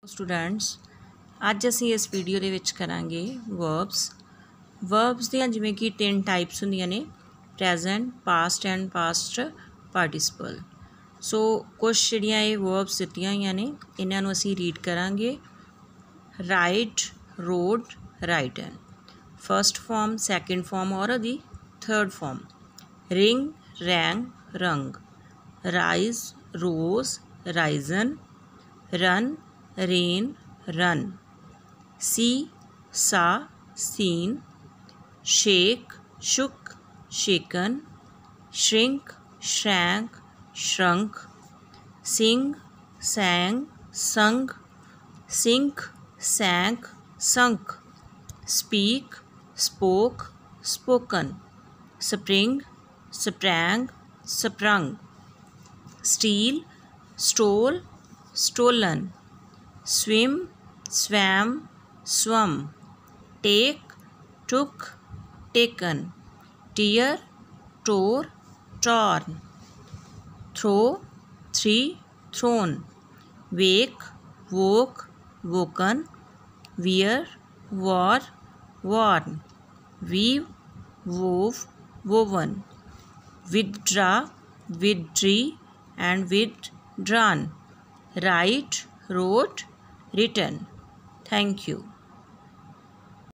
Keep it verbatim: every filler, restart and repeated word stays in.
Students अज असी इस video दे विच करांगे वर्ब्स वर्ब्स ਦੀਆਂ ਜਿਵੇਂ कि तीन टाइप्स ਹੁੰਦੀਆਂ ने present past and past participle so कुछ ਜਿਹੜੀਆਂ ਇਹ वर्ब्स ਦਿੱਤੀਆਂ ਹੋਈਆਂ ਨੇ ਇਹਨਾਂ ਨੂੰ ਅਸੀਂ ਰੀਡ ਕਰਾਂਗੇ write wrote written first form second form और the third form ring rang rung rise rose risen run ran run see saw seen shake shook shaken shrink shrank shrunk sing sang sung sink sank sunk speak spoke spoken spring sprang sprung steal stole stolen swim swam swum take took taken tear tore torn throw three thrown wake woke woken wear wore worn weave wove woven withdraw withdrew and withdrawn write wrote written. Thank you.